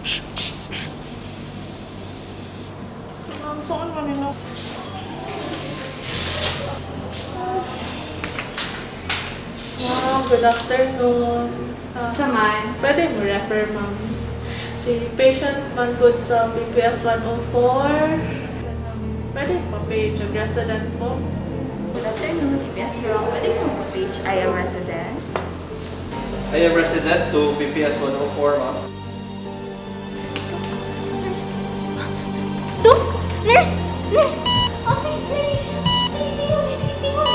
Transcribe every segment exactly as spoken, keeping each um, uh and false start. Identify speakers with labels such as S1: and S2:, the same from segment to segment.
S1: Um, saan man yun? Ma'am, good afternoon. Uh,
S2: Saman.
S1: Pwede mo refer, ma'am. Si patient man good sa P P S one oh four. Pwede pa page of resident po.
S2: Good afternoon, P P S wrong. Pwede po po page I am resident.
S3: I am resident to P P S one oh four, ma'am.
S2: Nurse. Doc! Nurse! Nurse! Okay, finish! Safety mo! Safety mo!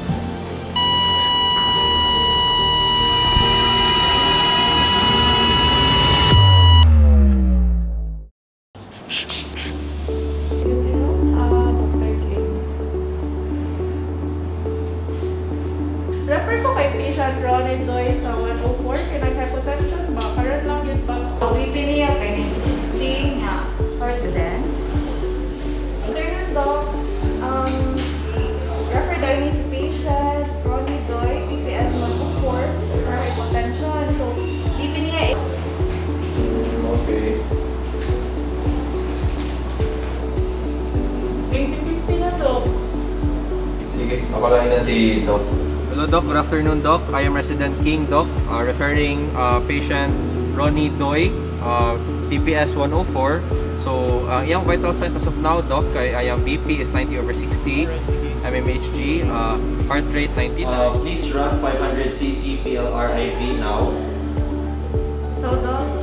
S1: Refer ko kay patient Ronnie Doy sa one oh four, kinag-hypotension ba? Karoon lang yun ba?
S2: Pag-bibili niya kay nineteen sixty nga. Or to then. Afternoon, Doc. Um, refer daw ni si patient Ronnie Doy, P P S one oh four, for hypotension. So, bibili niya
S3: Okay.
S1: eighty fifty na to.
S3: Sige, ako lang yun si Doc. Hello, Doc. Good afternoon, Doc. I am resident King, Doc. Uh, referring uh, patient Ronnie Doy, uh, P P S one oh four. So, ang uh, iyang vital signs as of now, Doc, kay ayang B P is ninety over sixty, M M H G, uh, heart rate ninety-nine. Uh, please run five hundred C C P L R I V now.
S1: So, Doc,